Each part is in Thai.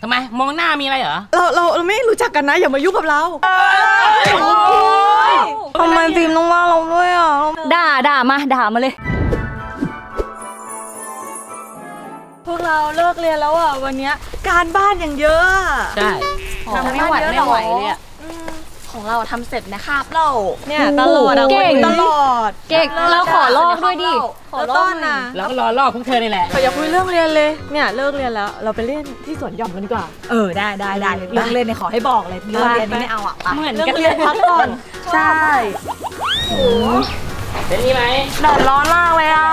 ทำไมมองหน้ามีอะไรเหรอเราไม่รู้จักกันนะอย่ามายุ่งกับเราทำไมฟิล์มต้องว่าเราด้วยอ่ะด่ามาเลยพวกเราเลิกเรียนแล้วอ่ะวันนี้การบ้านอย่างเยอะใช่ทำไม่ไหวเลยอ่ะของเราทำเสร็จนะครับเราเนี่ยตลอดเก่งตลอดเก่งเราขอลอกด้วยดิขอลอกนะเราก็รอลอกพวกเธอนี่แหละอย่าคุยเรื่องเรียนเลยเนี่ยเลิกเรียนแล้วเราไปเล่นที่สวนหย่อมกันดีกว่าได้เรื่องเล่นเนี่ยขอให้บอกเลยเรื่องเรียนนี่ไม่เอาอ่ะเหมือนกันเรียนพักก่อนใช่โอ้เป็นนี่ไหมแดดร้อนมากเลยอ่ะ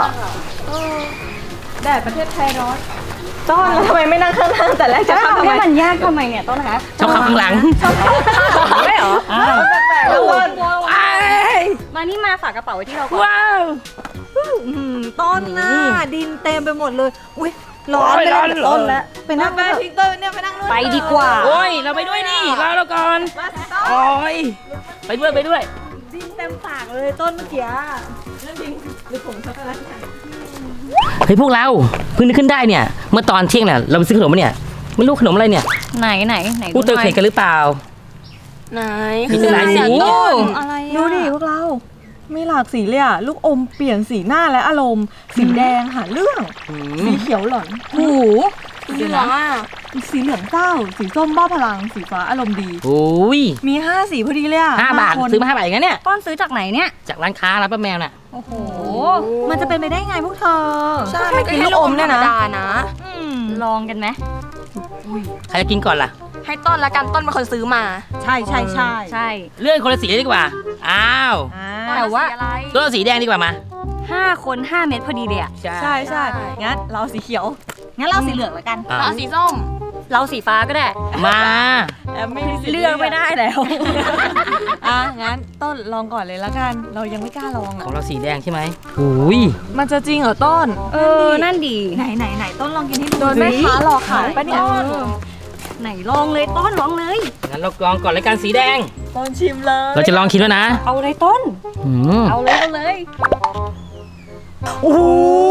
แดดประเทศไทยร้อนต้นแล้วทำไมไม่นั่งข้างๆแต่แรกจะทำให้มันยากทำไมเนี่ยต้นคะชอบขับข้างหลังไม่เหรอแปลกๆต้นมานี่มาฝากกระเป๋าไว้ที่เราก่อนว้าวต้นหน้าดินเต็มไปหมดเลยอุ้ยร้อนไปแล้วต้นแล้วไปนั่งไปพิกเตอร์เนี่ยไปนั่งด้วยไปดีกว่าโอ้ยเราไปด้วยนี่รอเราก่อนโอ้ยไปด้วยดินเต็มปากเลยต้นเมื่อกี้นั่นดินหรือผงช็อกโกแลตเฮ้ยพวกเราเพิ่งนึกขึ้นได้เนี่ยเมื่อตอนเที่ยงเนี่ยเราไปซื้อขนมมาเนี่ยไม่รู้ขนมอะไรเนี่ยไหนพูดเตอร์เคยกันหรือเปล่าไหนมีหลายสีอะไรดูดิพวกเรามีหลากสีเลยอ่ะลูกอมเปลี่ยนสีหน้าและอารมณ์สีแดงหาเรื่องสีเขียวหลอนหูสีเหลืองสีเหลืองเศร้าสีส้มบ้าพลังสีฟ้าอารมณ์ดีโอ้ยมี5 สีพอดีเลยอ่ะ 5 บาทซื้อมา5 บาทอย่างนี้เนี่ยต้นซื้อจากไหนเนี่ยจากร้านค้าร้านป้าแมวน่ะโอ้โหมันจะเป็นไปได้ไงพวกเธอใช่ไม่กินลูกอมเนี่ยนะลองกันไหมใครจะกินก่อนล่ะให้ต้นละกันต้นเป็นคนซื้อมาใช่เลื่อนคนละสีเลยดีกว่าอ้าวแต่ว่าตัวสีแดงดีกว่ามา 5 คน5 เม็ดพอดีเลยอ่ะใช่งั้นเราสีเขียวงั้นเราสีเหลืองแล้วกันเราสีส้มเราสีฟ้าก็ได้มาเลือกไม่ได้แล้วงั้นต้นลองก่อนเลยแล้วกันเรายังไม่กล้าลองของเราสีแดงใช่ไหมอุ้ยมันจะจริงเหรอต้นนั่นดีไหนต้นลองกินให้ดูโดนแม่ค้าหลอกขายปะเนี่ยไหนลองเลยต้นลองเลยงั้นเราลองก่อนเลยกันสีแดงต้นชิมเลยเราจะลองชิมแล้วนะเอาเลยต้นเอาเลยโอ้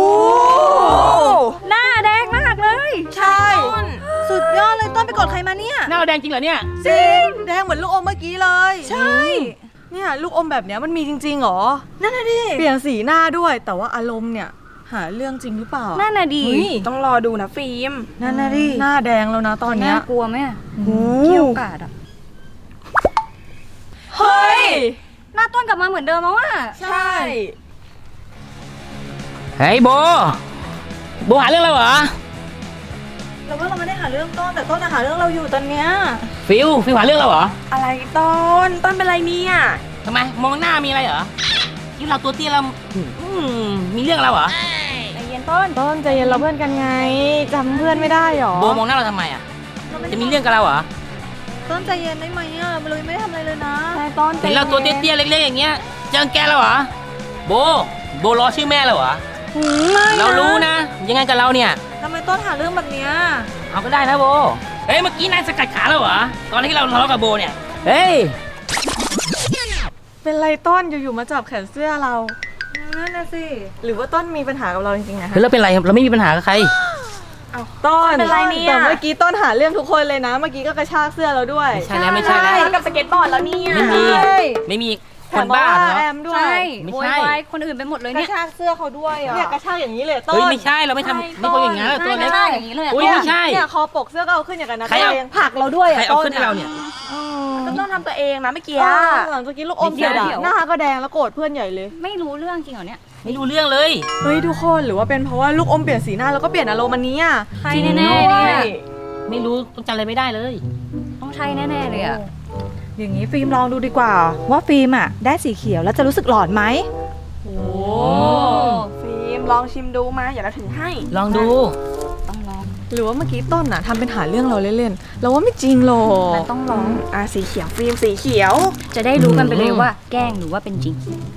หน้าแดงมากเลยใช่สุดยอดเลยต้นไปกดใครมาเนี่ยหน้าแดงจริงเหรอเนี่ยจริงแดงเหมือนลูกอมเมื่อกี้เลยใช่เนี่ยลูกอมแบบเนี้ยมันมีจริงๆหรอนั่นน่ะดิเปลี่ยนสีหน้าด้วยแต่ว่าอารมณ์เนี่ยหาเรื่องจริงหรือเปล่านั่นน่ะดิต้องรอดูนะฟิล์มนั่นน่ะดิหน้าแดงแล้วนะตอนเนี้ยกลัวไหมเกี่ยวกาดอ่ะเฮ้ยหน้าต้นกลับมาเหมือนเดิมแล้วอ่ะใช่เฮ้ยโบหาเรื่องเราเหรอเราว่าเราไม่ได้หาเรื่องต้นแต่ต้นหาเรื่องเราอยู่ตอนเนี้ยฟิวหาเรื่องเราเหรออะไรต้นเป็นไรเนี่ยทำไมมองหน้ามีอะไรเหรอที่เราตัวเตี้ยเรามีเรื่องเราเหรอใจเย็นต้นใจเย็นเราเพื่อนกันไงจำเพื่อนไม่ได้หรอโบมองหน้าเราทำไมอ่ะจะมีเรื่องกับเราเหรอต้นใจเย็นได้ไหมอ่ะเราไม่ได้ทำอะไรเลยนะใช่ต้นเห็นเราตัวเตี้ยๆเล็กๆอย่างเงี้ยเจอแกเราเหรอโบล้อชื่อแม่เราเหรอเรารู้นะยังไงกับเราเนี่ยทำไมต้นหาเรื่องแบบเนี้ยเอาก็ได้นะโบเฮ้ยเมื่อกี้นายสกัดขาเราเหรอตอนที่เราทะเลาะกับโบเนี่ยเฮ้ยเป็นไรต้นอยู่ๆมาจับแขนเสื้อเรานั่นน่ะสิหรือว่าต้นมีปัญหากับเราจริงๆนะเฮ้ยเราเป็นไรเราไม่มีปัญหากับใครต้นเป็นไรเนี่ยแต่เมื่อกี้ต้นหาเรื่องทุกคนเลยนะเมื่อกี้ก็กระชากเสื้อเราด้วยไม่ใช่แล้วกับสเก็ตบอร์ดแล้วเนี่ยไม่มีคนบ้าแอมด้วยไม่ใช่คนอื่นไปหมดเลยเนี่ยกระชากเสื้อเขาด้วยเนี่ยกระชากอย่างนี้เลยต้นไม่ใช่เราไม่ทำไม่คนอย่างนั้นตัวเล็กอย่างนี้เลยอุ้ยไม่ใช่เนี่ยคอปกเสื้อก็เอาขึ้นอย่างนั้นนะใครผักเราด้วยใครเอาขึ้นให้เราเนี่ยก็ต้องทำตัวเองนะเมื่อกี้หลังจากกินลูกอมเดียวหน้าก็แดงแล้วโกรธเพื่อนใหญ่เลยไม่รู้เรื่องจริงเหรอเนี่ยไม่รู้เรื่องเลยเฮ้ยทุกคนหรือว่าเป็นเพราะว่าลูกอมเปลี่ยนสีหน้าแล้วก็เปลี่ยนอารมณ์มันนี้อ่ะใช่แน่ๆเนี่ยไม่รู้ต้องจำอะไรไม่ได้เลยต้องใช่แน่ๆเลยอ่ะอย่างนี้ฟิล์มลองดูดีกว่าว่าฟิล์มอ่ะได้สีเขียวแล้วจะรู้สึกหลอนไหมโอ้ฟิล์มลองชิมดูมาอย่าเราถึงให้ลองดูต้องลองหรือว่าเมื่อกี้ต้นอ่ะทำเป็นหาเรื่องเราเล่นๆเราว่าไม่จริงหรอกมันต้องลองสีเขียวฟิล์มสีเขียวจะได้รู้กันไปเลยว่าแกล้งหรือว่าเป็นจริง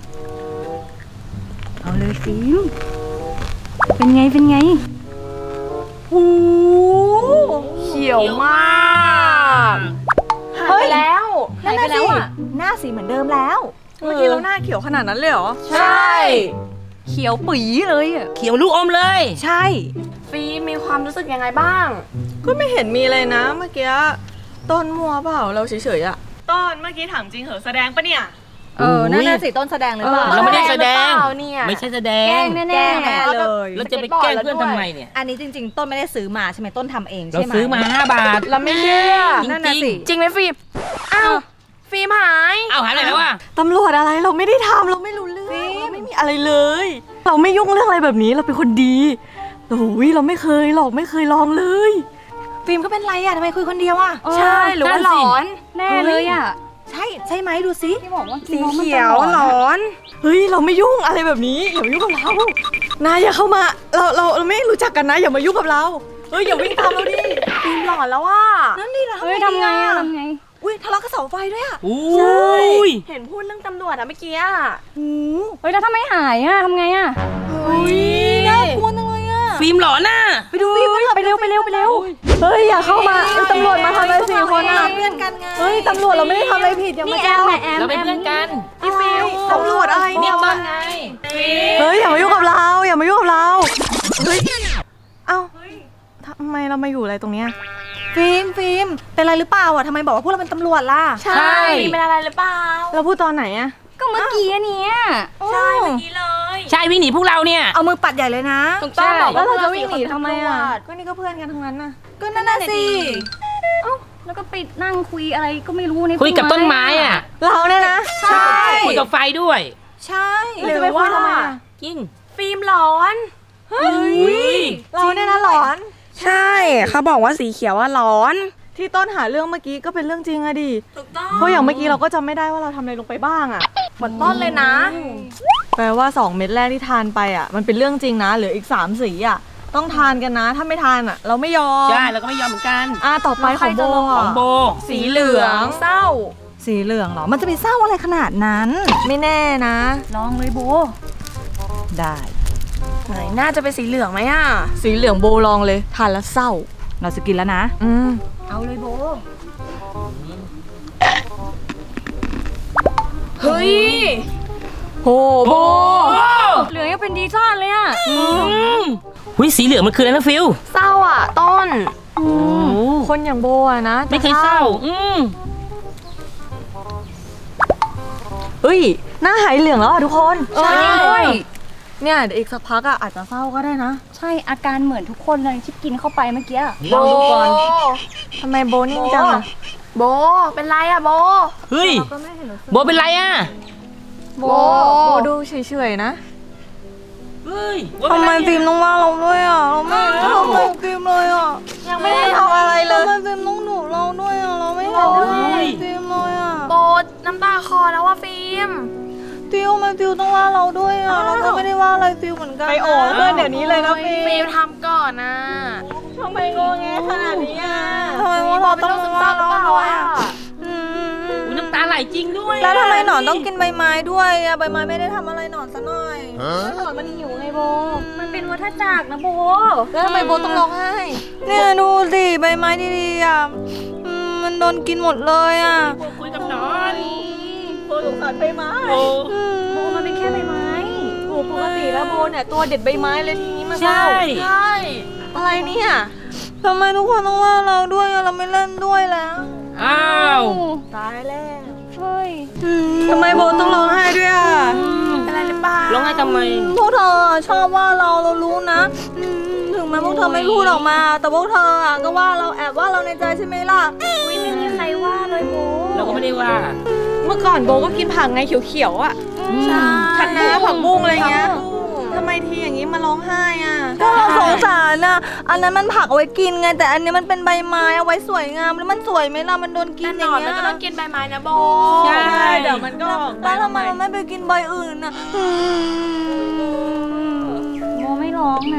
เอาเลยฟิล์มเป็นไงโอ้เขียวมากหายไปแล้วอ่ะหน้าสีเหมือนเดิมแล้วเมื่อกี้เราหน้าเขียวขนาดนั้นเลยเหรอใช่เขียวปี๋เลยอ่ะเขียวลูกอมเลยใช่ฟีมีความรู้สึกยังไงบ้างก็ไม่เห็นมีเลยนะเมื่อกี้ต้นมัวเปล่าเราเฉยๆอะต้นเมื่อกี้ถามจริงเหรอแสดงปะเนี่ยนั่นน่ะสิต้นแสดงหรือเปล่าเราไม่ได้แสดงเนี่ยไม่ใช่แสดแกล้งงแน่ๆเลยเราจะไปแกล้งเพื่อนทำไมเนี่ยอันนี้จริงๆต้นไม่ได้ซื้อมาใช่ไหมต้นทำเองเราใช่ไหมซื้อมา5 บาทเราไม่เชื่อนั่นน่ะสิจริงไหมฟิล์มอ้าวฟิล์มหายเอาหายไปแล้วว่ะตำรวจอะไรเราไม่ได้ทำเราไม่รู้เรื่องเราไม่มีอะไรเลย เราไม่ยุ่งเรื่องอะไรแบบนี้เราเป็นคนดีโอ้ยเราไม่เคยหรอกไม่เคยลองเลยฟิล์มก็เป็นไรอ่ะทำไมคุยคนเดียวอ่ะเออใช่หรือว่าหลอนแน่เลยอ่ะใช่ไหมดูสิที่บอกว่าสีเขียวหลอนเฮ้ยเราไม่ยุ่งอะไรแบบนี้อย่ามายุ่งกับเรานายอย่าเข้ามาเราไม่รู้จักกันนะอย่ามายุ่งกับเราเฮ้ยอย่าวิ่งตามเราดิฟิล์มหลอนแล้วอ่ะนั่นนี่เราเฮ้ยทำไงอ่ะทำไงอุ้ยทะเลาะกับเสาไฟด้วยอ่ะอุ้ยเห็นพูดเรื่องตำรวจอ่ะเมื่อกี้อ่ะเฮ้ยแล้วถ้าไม่หายอ่ะทำไงอ่ะเฮ้ยน่ากลัวจังเลยอ่ะฟิล์มหลอนน่ะไปดูฟิล์มไปเร็วไปเร็วไปเร็วเฮ้ยอย่าเข้ามาเอ้ยตำรวจมาทำอะไร4 คนอ่ะเพื่อนกันไงเฮ้ยตำรวจเราไม่ได้ทำอะไรผิดอย่ามานี่แอจัมบแอมเราเป็นเพื่อนกันพี่ฟิล์มตำรวจอะไรเนี่ยต้นไงเฮ้ยอย่ามายุ่งกับเราอย่ามายุ่งกับเราเฮ้ยเอ้าทำไมเรามาอยู่อะไรตรงเนี้ยฟิล์มเป็นอะไรหรือเปล่าอ่ะทำไมบอกว่าพวกเราเป็นตำรวจล่ะใช่ฟิล์มเป็นอะไรหรือเปล่าเราพูดตอนไหนอะก็เมื่อกี้อันเนี้ยใช่เมื่อกี้เลยใช่วิ่งหนีพวกเราเนี่ยเอามือปัดใหญ่เลยนะถูกต้องบอกแล้ว่าวเราจะวิ่งหนีทำไมอะตำรวจก็นี่ก็เพื่อนกันทั้งนั้นน่ะก็นั่นน่ะสิเอ้าแล้วก็ไปนั่งคุยอะไรก็ไม่รู้ในคุยกับต้นไม้อ่ะเราเนี่ยนะใช่คุยกับไฟด้วยใช่เราจะไปคุยทำไมอะจริงฟิล์มหลอนเราเนี่ยนะหลอนใช่เขาบอกว่าสีเขียวว่าหลอนที่ต้นหาเรื่องเมื่อกี้ก็เป็นเรื่องจริงอะดิถูกต้องเพราะอย่างเมื่อกี้เราก็จำไม่ได้ว่าเราทำอะไรลงไปบ้างอะเหมือนต้นเลยนะแปลว่า2 เม็ดแรกที่ทานไปอะมันเป็นเรื่องจริงนะเหลืออีก3 สีอะต้องทานกันนะ ถ้าไม่ทานอะเราไม่ยอมใช่เราก็ไม่ยอมเหมือนกันต่อไปของโบของโบสีเหลืองเศร้าสีเหลืองเหรอมันจะไปเศร้าอะไรขนาดนั้น ไม่แน่นะลองเลยโบได้ไหนน่าจะเป็นสีเหลืองไหมอ่ะสีเหลืองโบลองเลยทานแล้วเศร้าเราจะกินแล้วนะเอาเลยโบเฮ้ยโหโบเหลืองยังเป็นดีซ่านเลยอ่ะหุยสีเหลืองมันคืออะไรนะฟิลเศร้าอ่ะต้นคนอย่างโบอะนะไม่เคยเศร้าเฮ้ยหน้าหายเหลืองแล้วอะทุกคนใช่ด้วยเนี่ยเดี๋ยวอีกสักพักอะอาจจะเศร้าก็ได้นะใช่อาการเหมือนทุกคนเลยที่กินเข้าไปเมื่อกี้ลองดูก่อนทำไมโบนิ่งจังอะโบ เป็นไรอ่ะโบเฮ้ยก็ไม่เห็นรู้สึกโบเป็นไรอ่ะโบดูเฉยๆนะเฮ้ยทำไมฟิล์มต้องว่าเราด้วยอ่ะ เราไม่ได้ทำอะไรฟิล์มเลยอ่ะยังไม่ได้ทำอะไรเลยทำไมฟิล์มต้องดุเราด้วยอ่ะ เราไม่เห็นได้ฟิล์มเลยอ่ะ โบน้ำตาคอแล้วว่าฟิล์มฟิลทำไมฟิลต้องว่าเราด้วยอ่ะ เราก็ไม่ได้ว่าอะไรฟิลเหมือนกันไปโอ๋เพื่อนเดี๋ยวนี้เลยนะฟิฟิล์ลมทำก่อนนะทำไมงงแงขนาดนี้อะทำไมว่าเราต้องว่าเราด้วยอ่ะอุ๊ยน้ำตาไหลจริงด้วยแล้วทำไมหนอนต้องกินใบไม้ด้วยอะใบไม้ไม่ได้ทำอะไรหนอนซะหน่อยหนอนมันหิวไงโบ มันเป็นวัฏจักรนะโบแล้วทำไมโบต้องร้องไห้เนี่ยดูสิใบไม้ดีๆอ่ะมันโดนกินหมดเลยอ่ะคุยกับนอนโบสงสารใบไม้โอ้โบมันเป็นแค่ใบไม้โอ้ปกติแล้วโบเนี่ยตัวเด็ดใบไม้เลยทีนี้มาเศใช่ร้าใช่อะไรเนี่ยทำไมทุกคนต้องว่าเราด้วยอะเราไม่เล่นด้วยแล้วอ้าวตายแล้วเฮ้ยทำไมโบต้องร้องไห้ด้วยอ่ะเป็นอะไรหรือเปล่าร้องไห้ทำไมพวกเธอชอบว่าเรารู้นะถึงแม้พวกเธอไม่พูดออกมา แต่พวกเธออะก็ว่าเราแอบว่าเราในใจใช่ไหมล่ะอุ้ยไม่มีใครว่าเลยโบเราก็ไม่ได้ว่าเมื่อก่อนโบก็กินผักไงเขียวๆอ่ะใช่ผักหน้าผักบุ้งอะไรเงี้ยทำไมทีอย่างนี้มาร้องไห้อ่ะก็เราสงสารนะอันนั้นมันผักเอาไว้กินไงแต่อันนี้มันเป็นใบไม้เอาไว้สวยงามแล้วมันสวยไหมล่ะมันโดนกินอย่างเงี้ยมันก็ต้องกินใบไม้นะโบใช่เดี๋ยวมันก็ออกแล้วทำไมมันไม่ไปกินใบอื่นน่ะโบไม่ร้องนะ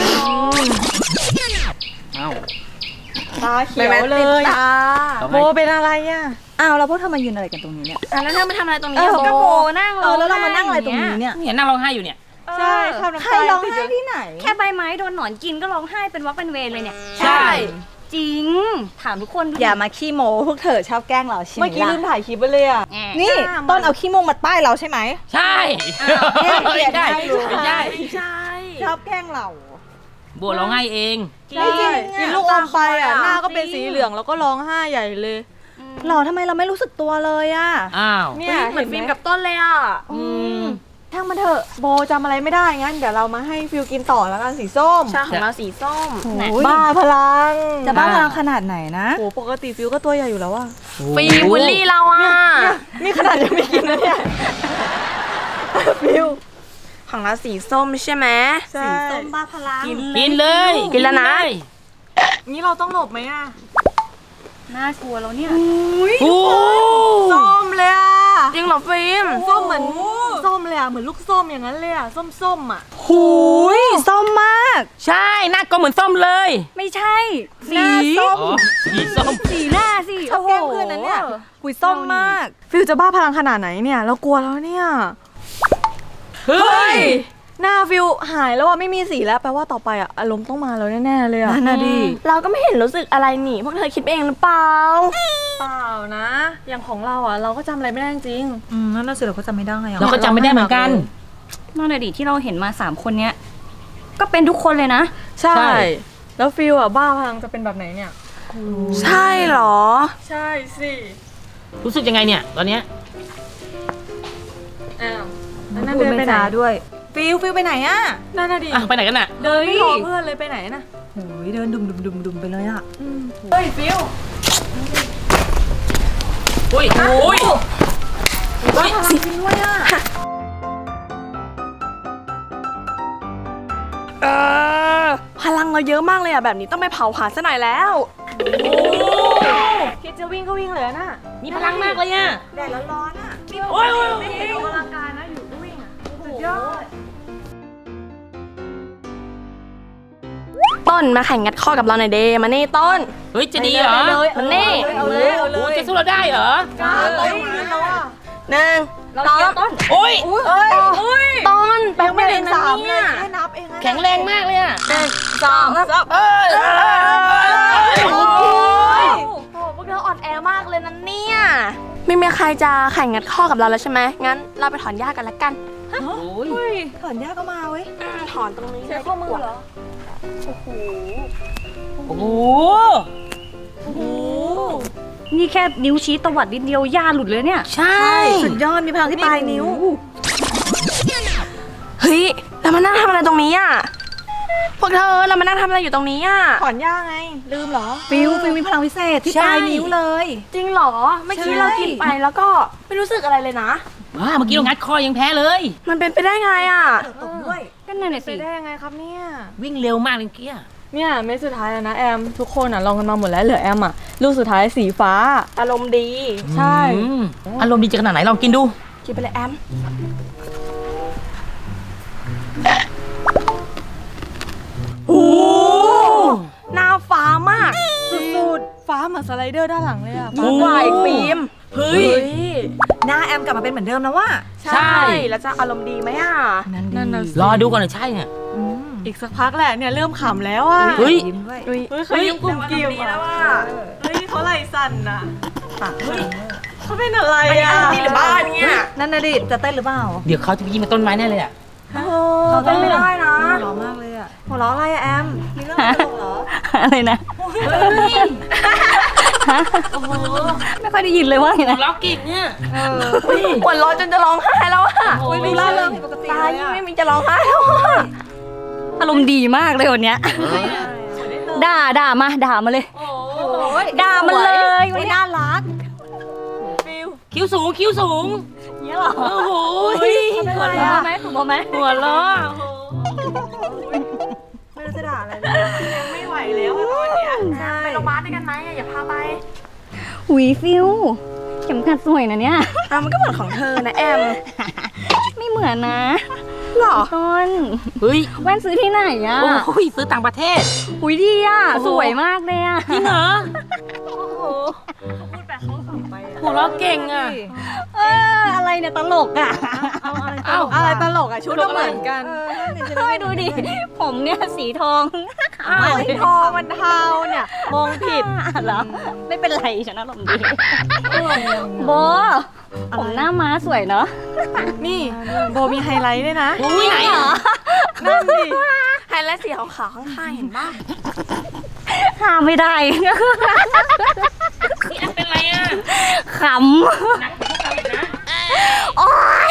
เอ้าตาเขียวเลยตาโบเป็นอะไรอ่ะอ้าวแล้วพวกเธอมายืนอะไรกันตรงนี้เนี่ยแล้วเธอมาทำอะไรตรงนี้เอออะก็โบโบนั่งแล้วเรามานั่งอะไรตรงนี้เนี่ยเนี่ยนั่งร้องไห้อยู่เนี่ยใช่ชอบน้ำใครตาร้องไห้ที่ไหนแค่ใบไม้โดนหนอนกินก็ร้องไห้เป็นวักเป็นเวรเลยเนี่ยใช่จริง ถามทุกคนดูอย่ามาขี้โม้พวกเธอชอบแกล้งเราใช่ไหมเมื่อกี้ลืมถ่ายคลิปไปเลยอ่ะแอะนี่ต้นเอาขี้โมงมาป้ายเราใช่ไหมใช่เนี่ยเกลียดไม่ได้มากเลยไม่ได้ใช่ชอบแกล้งเราโโบร้องไห้เองใช่กินลูกอมไปอ่ะหน้าก็เป็นสีเหลืองแล้วก็ร้องไห้ใหญ่เลยหรอทำไมเราไม่รู้สึกตัวเลยอะอ้าวเนี่ยเหมือนฟิล์มกับต้นเลยอ่ะช่างมันเถอะโบจำอะไรไม่ได้งั้นเดี๋ยวเรามาให้ฟิลกินต่อแล้วกันสีส้มชาของเราสีส้มบ้าพลังจะบ้าพลังขนาดไหนนะโหปกติฟิลก็ตัวใหญ่อยู่แล้วว่ะฟิล์มบูลลี่เราอ่ะนี่ขนาดยังไม่กินนะเนี่ยฟิลของเราสีส้มใช่ไหมสีส้มบ้าพลังกินเลยกินแล้วนะนี่เราต้องหลบไหมอ่ะน่ากลัวแล้วเนี่ยโอ้ส้มเลยอ่ะจริงเหรอฟิล์มส้มเหมือนส้มเลยอ่ะเหมือนลูกส้มอย่างนั้นเลยอ่ะส้มอ่ะหูยส้มมากใช่หน้าก็เหมือนส้มเลยไม่ใช่หน้าส้มอ๋อสีส้มสีหน้าสิชอบแกล้งเพื่อนนะเนี่ยหุยส้มมากฟิลจะบ้าพลังขนาดไหนเนี่ยเรากลัวแล้วเนี่ยเฮ้ยหน้าฟิลหายแล้วอ่ะไม่มีสีแล้วแปลว่าต่อไปอ่ะอารมณ์ต้องมาแล้วแน่ๆเลยอ่ะนั่นน่ะดิเราก็ไม่เห็นรู้สึกอะไรนี่พวกเธอคิดเองหรือเปล่าเปล่านะ อย่างของเราอ่ะเราก็จำอะไรไม่ได้จริงนั่นน่ะสิเราก็จำไม่ได้อะเราก็จำไม่ได้เหมือนกันนอกจากที่เราเห็นมา3คนเนี้ยก็เป็นทุกคนเลยนะใช่ใช่แล้วฟิลอ่ะบ้าพลังจะเป็นแบบไหนเนี่ยใช่เหรอใช่สิรู้สึกยังไงเนี่ยตอนเนี้ยอ้าวนั่นเดินไปไหนด้วยฟิลไปไหนอะนั่นน่ะดิอ่ะไปไหนกันน่ะเดินไม่รอเพื่อนเลยไปไหนนะโอ้ยเดินดุมไปเลยอะเฮ้ยฟิลอุ้ยอุ้ยบ้าพลังจริงด้วยอ่ะพลังเราเยอะมากเลยอ่ะแบบนี้ต้องไปเผาผลาญซะหน่อยแล้วคิดจะวิ่งก็วิ่งเลยน่ะมีพลังมากเลยอ่ะแดดร้อนๆอ่ะโอ้ยโอ้ยไม่ได้ออกกำลังกายนะอยู่ก็วิ่งอ่ะสุดยอดต้นมาแข่งงัดข้อกับเราหน่อยเดมานี่ต้นเฮ้ยจะดีเหรอมันนี่เอาเลยเอาเลโอ้ยจะสู้เราได้เหรอต้นแล้วอ่ะหนึ่งเราเชียร์ต้นโอ้ยต้นแป๊บไม่เดียวเอเห็งนนะสามเลเนี่ย ยแค่นับเองนะแข็งแรงมากเลยอ่ะสองเอ้ยโอ้ยพวกเธออ่อนแอมากเลยนะเนี่ยไม่มีใครจะแข่งงัดข้อกับเราแล้วใช่ไหมงั้นเราไปถอนหญ้ากันละกันโอ้ยถอนหญ้าก็มาเว้ยถอนตรงนี้ใช้ข้อมือเหรอโอ้โหนี่แค่นิ้วชี้ตวัดนิดเดียวหญ้าหลุดเลยเนี่ยใช่สุดยอดมีพลังที่ปลายนิ้วเฮ้ยเรามานั่งทำอะไรตรงนี้อ่ะพวกเธอเรามานั่งทำอะไรอยู่ตรงนี้อ่ะถอนหญ้าไงลืมเหรอฟิลมีพลังพิเศษที่ปลายนิ้วเลยจริงเหรอเมื่อกี้เรากินไปแล้วก็ไม่รู้สึกอะไรเลยนะว้าเมื่อกี้เรางัดคอยังแพ้เลยมันเป็นไปได้ไงอ่ะก็นั่นแหละไปสิได้ยังไงครับเนี่ยวิ่งเร็วมากเลยเมื่อกี้อะเนี่ยเม็ดสุดท้ายแล้วนะแอมทุกคนอ่ะลองกันมาหมดแล้วเหลือแอมอ่ะลูกสุดท้ายสีฟ้าอารมณ์ดีใช่อืมอารมณ์ดีจะขนาดไหนลองกินดูกินไปเลยแอม โอ้หน้าฟ้ามากสุดๆฟ้าเหมือนสไลเดอร์ด้านหลังเลยอ่ะโอ้กว่าอีกฟิล์มเฮ้ยหน้าแอมกลับมาเป็นเหมือนเดิมแล้วว่าใช่แล้วจะอารมณ์ดีไหมอ่ะนั่นนั่นน่ะรอดูก่อนเลยใช่เนี่ยอีกสักพักแหละเนี่ยเริ่มขำแล้วอ่ะเฮ้ยยิ้มด้วยเฮ้ยเขายิ้มกลุ่มกิ่มอ่ะเฮ้ยเขาไหล่สั่นอ่ะปากเฮ้ยเขาเป็นอะไรอ่ะนี่หรือบ้านเนี่ยนั่นน่ะดิจะเต้นหรือเปล่าเดี๋ยวเขาจะไปยิงมาต้นไม้แน่เลยอ่ะเราต้องไม่ได้นะหัวเราะมากเลยอะหัวเราะอะไรอะแอมมีเรื่องตลกเหรอ อะไรนะ ไม่ค่อยได้ยินเลยว่าไงนะล็อกกิ่งเนี่ยหัวเร้อนจนจะร้องไห้แล้วอ่ะโอ้ยดูล่าเริงผิดปกติตาเลยยิ่งอะไม่มีจะร้องไห้แล้วอ่ะอารมณ์ดีมากเลยวันเนี้ยด่ามาเลยด่ามันเลยวันนี้น่ารักคิ้วสูงคิ้วสูงเนี้ยเหรอโอ้โหหัวเราะไหมถูกไหมหัวล้อไม่รู้จะด่าอะไรเลยไม่ไหวแล้วอะตอนเนี้ยไปโรงพยาบาลด้วยกันไหมอย่าพาไปหุยฟิวเข็มขัดสวยนะเนี่ยมันก็เหมือนของเธอนะแอมไม่เหมือนนะหรอต้นเฮ้ยแว่นซื้อที่ไหนอะโอ้ยซื้อต่างประเทศหุยดีอะสวยมากเลยอะจริงเหรอหัวเราะเก่งอ่ะอะไรเนี่ยตลกอะเอ้าอะไรตลกอ่ะชุดก็เหมือนกันช่วยดูดิ ผมเนี่ยสีทองสีทองมันเทาเนี่ยมองผิดเหรอ ไม่เป็นไรฉันอารมณ์ดีโบผมหน้าม้าสวยเนาะนี่โบมีไฮไลท์ด้วยนะอุ้ยไหนอ่ะนั่นดิไฮนและสีขาวๆข้างๆเห็นป่ะห้ามไม่ได้นี่อันเป็นไรอ่ะขำหนักพวกเราอีกนะโอ๊ย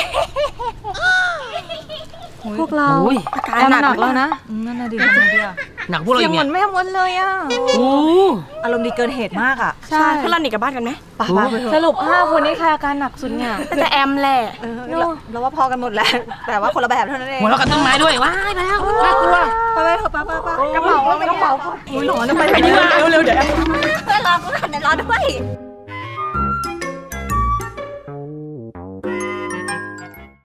พวกเราโอ้ยอาการหนักแล้วนะนั่นน่ะดิทำไงดีอะหนักพวกเราเสีอียงกเหมืเนี่อย นแม่มดเลยอะโอ้อารมณ์ดีเกินเหตุมากอะใช่เพื่อนเราหนีกลับบ้านกันไหมไปไปสรุป5 คนนี้ใครอาการหนักสุดเนี่ยแต่แอมแหละเราว่าพอกันหมดแล้วแต่ว่าคนละแบบเท่านั้นเองหัวเราะกับต้นไม้ด้วยว้ายไปแล้วน่ากลัวไปเถอะไปกระเป๋าอุ้ยหลอนไปดีกว่าเร็วๆเดี๋ยวเพื่อนรอกูก่อนเดี๋ยวรอด้วย